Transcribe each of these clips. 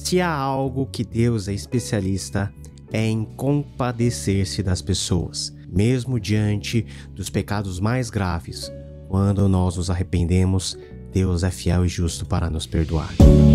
Se há algo que Deus é especialista, é em compadecer-se das pessoas, mesmo diante dos pecados mais graves. Quando nós nos arrependemos, Deus é fiel e justo para nos perdoar.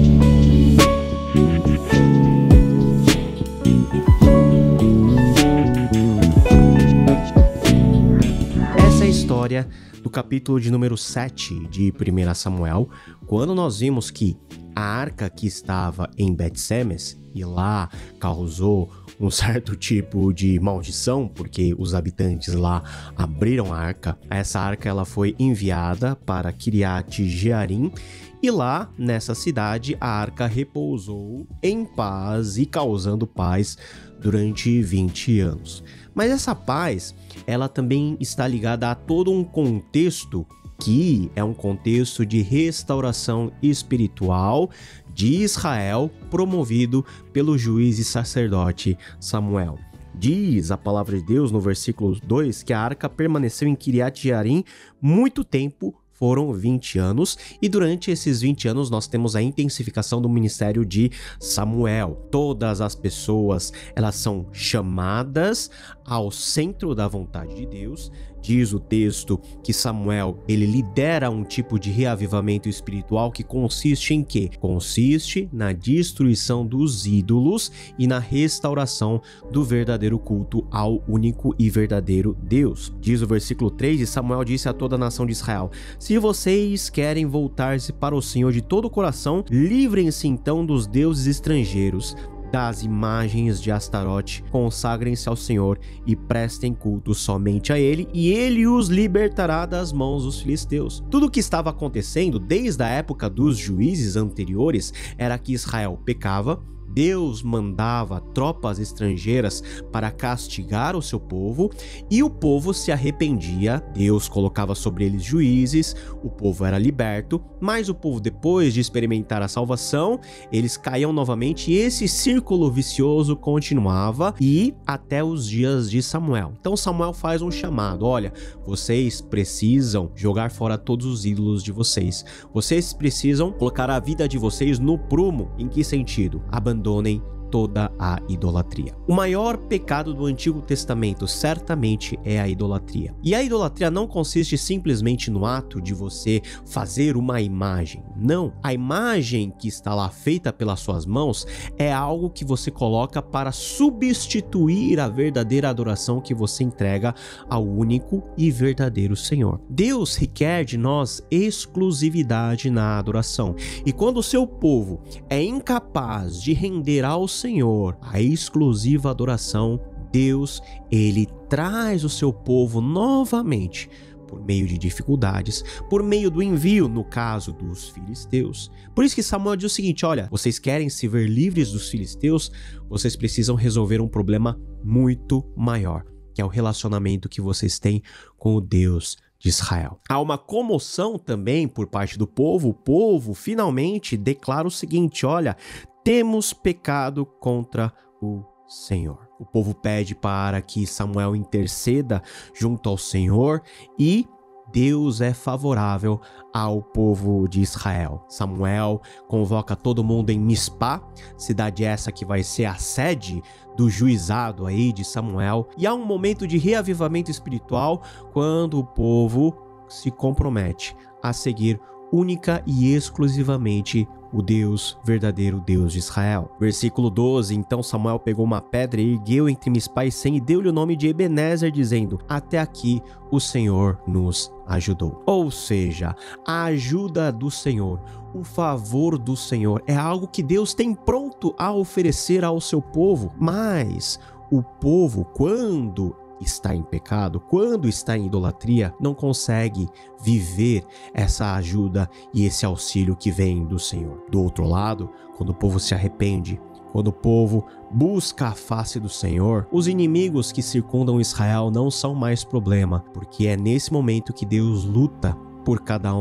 Essa é a história do capítulo de número 7 de 1 Samuel, quando nós vimos que a arca que estava em Bet-Semes e lá causou um certo tipo de maldição, porque os habitantes lá abriram a arca. Essa arca ela foi enviada para Kiriat Jearim e lá nessa cidade a arca repousou em paz e causando paz durante 20 anos. Mas essa paz, ela também está ligada a todo um contexto que é um contexto de restauração espiritual de Israel, promovido pelo juiz e sacerdote Samuel. Diz a palavra de Deus no versículo 2 que a arca permaneceu em Kiriat Jearim muito tempo, foram 20 anos, e durante esses 20 anos nós temos a intensificação do ministério de Samuel. Todas as pessoas, elas são chamadas ao centro da vontade de Deus. Diz o texto que Samuel, ele lidera um tipo de reavivamento espiritual que consiste em quê? Consiste na destruição dos ídolos e na restauração do verdadeiro culto ao único e verdadeiro Deus. Diz o versículo 3, e Samuel disse a toda a nação de Israel: se vocês querem voltar-se para o Senhor de todo o coração, livrem-se então dos deuses estrangeiros, das imagens de Astarote, consagrem-se ao Senhor e prestem culto somente a Ele, e Ele os libertará das mãos dos filisteus. Tudo o que estava acontecendo desde a época dos juízes anteriores era que Israel pecava, Deus mandava tropas estrangeiras para castigar o seu povo e o povo se arrependia. Deus colocava sobre eles juízes, o povo era liberto, mas o povo, depois de experimentar a salvação, eles caíam novamente e esse círculo vicioso continuava e até os dias de Samuel. Então Samuel faz um chamado: olha, vocês precisam jogar fora todos os ídolos de vocês. Vocês precisam colocar a vida de vocês no prumo. Em que sentido? Abandonem toda a idolatria. O maior pecado do Antigo Testamento certamente é a idolatria. E a idolatria não consiste simplesmente no ato de você fazer uma imagem. Não, a imagem que está lá feita pelas suas mãos é algo que você coloca para substituir a verdadeira adoração que você entrega ao único e verdadeiro Senhor. Deus requer de nós exclusividade na adoração. E quando o seu povo é incapaz de render ao Senhor a exclusiva adoração, Deus, ele traz o seu povo novamente por meio de dificuldades, por meio do envio, no caso dos filisteus. Por isso que Samuel diz o seguinte: olha, vocês querem se ver livres dos filisteus, vocês precisam resolver um problema muito maior, que é o relacionamento que vocês têm com o Deus de Israel. Há uma comoção também por parte do povo. O povo finalmente declara o seguinte: olha, temos pecado contra o Senhor. O povo pede para que Samuel interceda junto ao Senhor e Deus é favorável ao povo de Israel. Samuel convoca todo mundo em Mispá, cidade essa que vai ser a sede do juizado aí de Samuel. E há um momento de reavivamento espiritual quando o povo se compromete a seguir única e exclusivamente o Deus, verdadeiro Deus de Israel. Versículo 12, então Samuel pegou uma pedra e ergueu entre Mispá e Sem e deu-lhe o nome de Ebenezer, dizendo: até aqui o Senhor nos ajudou. Ou seja, a ajuda do Senhor, o favor do Senhor é algo que Deus tem pronto a oferecer ao seu povo, mas o povo, quando está em pecado, quando está em idolatria, não consegue viver essa ajuda e esse auxílio que vem do Senhor. Do outro lado, quando o povo se arrepende, quando o povo busca a face do Senhor, os inimigos que circundam Israel não são mais problema, porque é nesse momento que Deus luta por cada um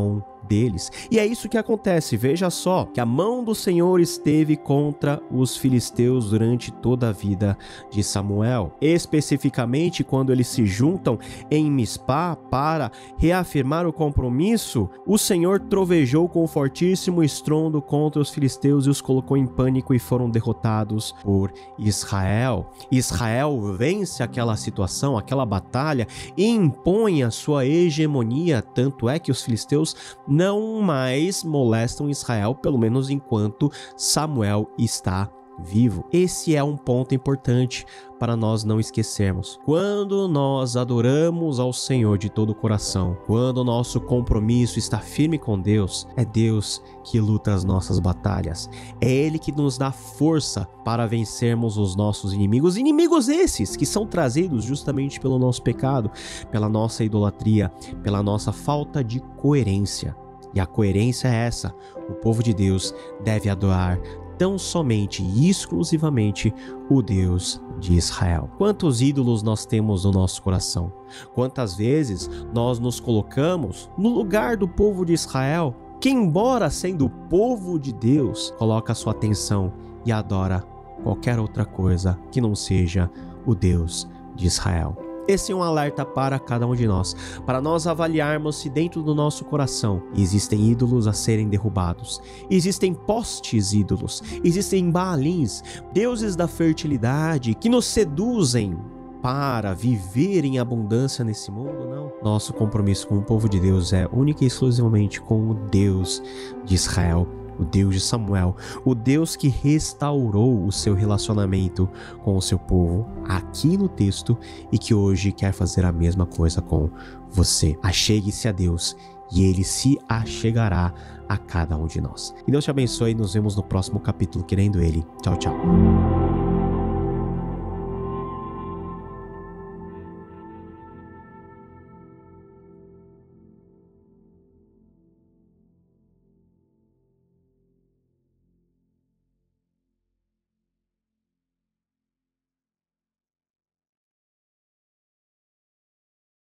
deles. E é isso que acontece. Veja só, que a mão do Senhor esteve contra os filisteus durante toda a vida de Samuel. Especificamente quando eles se juntam em Mispá para reafirmar o compromisso, o Senhor trovejou com fortíssimo estrondo contra os filisteus e os colocou em pânico e foram derrotados por Israel. Israel vence aquela situação, aquela batalha e impõe a sua hegemonia, tanto é que os filisteus não mais molestam Israel, pelo menos enquanto Samuel está vivo. Esse é um ponto importante para nós não esquecermos. Quando nós adoramos ao Senhor de todo o coração, quando o nosso compromisso está firme com Deus, é Deus que luta as nossas batalhas. É Ele que nos dá força para vencermos os nossos inimigos. Inimigos esses que são trazidos justamente pelo nosso pecado, pela nossa idolatria, pela nossa falta de coerência. E a coerência é essa: o povo de Deus deve adorar tão somente e exclusivamente o Deus de Israel. Quantos ídolos nós temos no nosso coração? Quantas vezes nós nos colocamos no lugar do povo de Israel, que, embora sendo o povo de Deus, coloca a sua atenção e adora qualquer outra coisa que não seja o Deus de Israel. Esse é um alerta para cada um de nós, para nós avaliarmos se dentro do nosso coração existem ídolos a serem derrubados, existem postes ídolos, existem baalins, deuses da fertilidade que nos seduzem para viver em abundância nesse mundo. Não. Nosso compromisso com o povo de Deus é única e exclusivamente com o Deus de Israel, o Deus de Samuel, o Deus que restaurou o seu relacionamento com o seu povo aqui no texto e que hoje quer fazer a mesma coisa com você. Achegue-se a Deus e Ele se achegará a cada um de nós. Que Deus te abençoe e nos vemos no próximo capítulo, querendo Ele. Tchau, tchau.